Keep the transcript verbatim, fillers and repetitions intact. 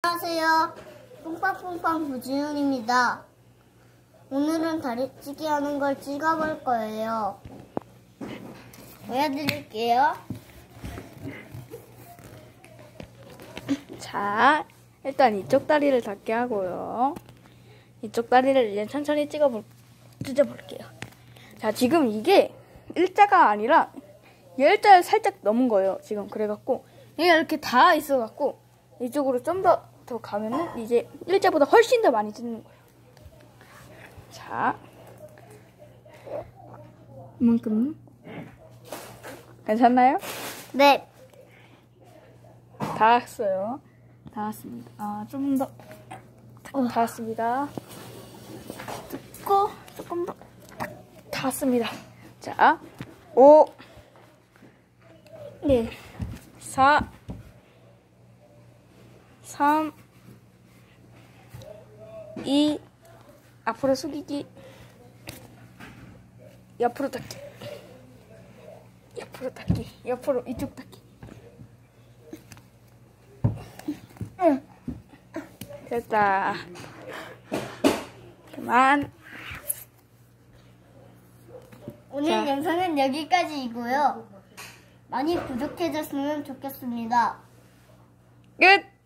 안녕하세요. 뿡빵뿡빵 부지윤입니다. 오늘은 다리찌기 하는 걸 찍어볼 거예요. 보여드릴게요. 자, 일단 이쪽 다리를 닿게 하고요. 이쪽 다리를 이제 천천히 찍어볼, 찢어볼게요. 자, 지금 이게 일자가 아니라 열자를 살짝 넘은 거예요. 지금 그래갖고 얘가 이렇게 닿아 있어갖고 이쪽으로 좀 더 더 가면은 이제 일자보다 훨씬 더 많이 찢는 거예요. 자, 이만큼 괜찮나요? 네. 닿았어요. 닿았습니다. 아, 좀 더 닿았습니다. 고 조금 더 닿았습니다. 자, 오, 네, 사, 삼, 이, 앞으로 숙이기, 옆으로 닿기, 옆으로 닿기, 옆으로 이쪽 닿기. 됐다. 그만. 오늘 자. 영상은 여기까지이고요. 많이 구독해줬으면 좋겠습니다. 끝!